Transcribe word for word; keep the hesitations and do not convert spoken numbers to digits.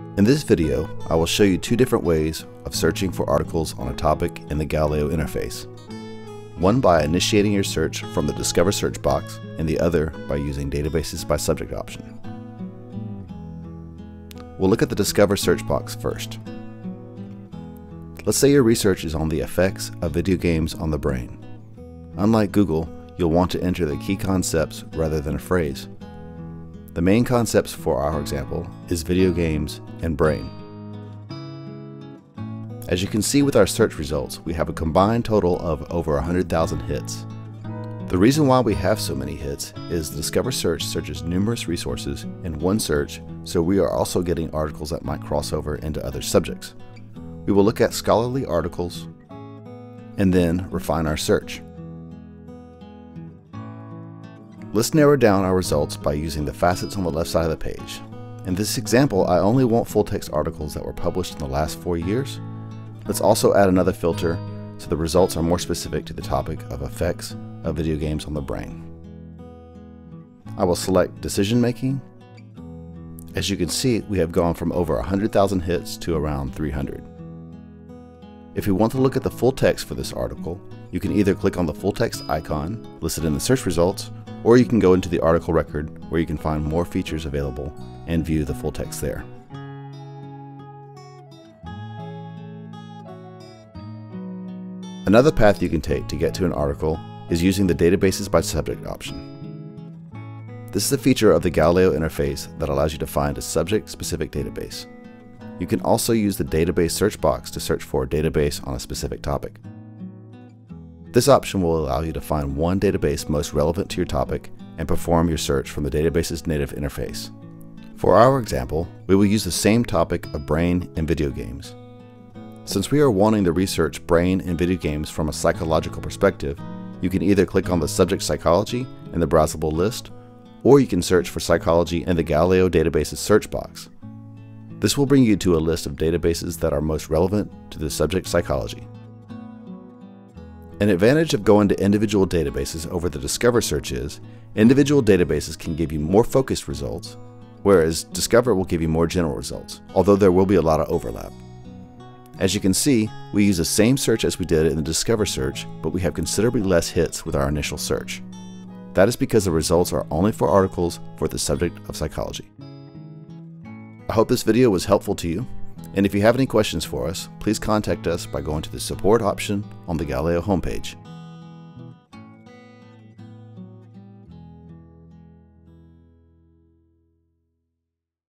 In this video, I will show you two different ways of searching for articles on a topic in the Galileo interface. One by initiating your search from the Discover search box, and the other by using Databases by Subject option. We'll look at the Discover search box first. Let's say your research is on the effects of video games on the brain. Unlike Google, you'll want to enter the key concepts rather than a phrase. The main concepts for our example is video games and brain. As you can see with our search results, we have a combined total of over one hundred thousand hits. The reason why we have so many hits is the Discover search searches numerous resources in one search, so we are also getting articles that might cross over into other subjects. We will look at scholarly articles and then refine our search. Let's narrow down our results by using the facets on the left side of the page. In this example, I only want full-text articles that were published in the last four years. Let's also add another filter so the results are more specific to the topic of effects of video games on the brain. I will select Decision Making. As you can see, we have gone from over one hundred thousand hits to around three hundred. If you want to look at the full text for this article, you can either click on the full text icon listed in the search results, or you can go into the article record where you can find more features available and view the full text there. Another path you can take to get to an article is using the Databases by Subject option. This is a feature of the Galileo interface that allows you to find a subject-specific database. You can also use the database search box to search for a database on a specific topic. This option will allow you to find one database most relevant to your topic and perform your search from the database's native interface. For our example, we will use the same topic of brain and video games. Since we are wanting to research brain and video games from a psychological perspective, you can either click on the subject psychology in the browsable list, or you can search for psychology in the Galileo database's search box. This will bring you to a list of databases that are most relevant to the subject psychology. An advantage of going to individual databases over the Discover search is, individual databases can give you more focused results, whereas Discover will give you more general results, although there will be a lot of overlap. As you can see, we use the same search as we did in the Discover search, but we have considerably less hits with our initial search. That is because the results are only for articles for the subject of psychology. I hope this video was helpful to you, and if you have any questions for us, please contact us by going to the support option on the Galileo homepage.